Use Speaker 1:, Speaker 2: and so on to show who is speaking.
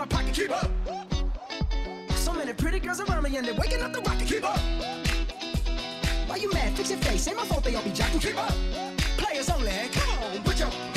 Speaker 1: my pocket. Keep up. So many pretty girls around me and they're waking up the rocket. Keep up. Why you mad? Fix your face. Ain't my fault they all be jocking. Keep up. Players only. Come on, put your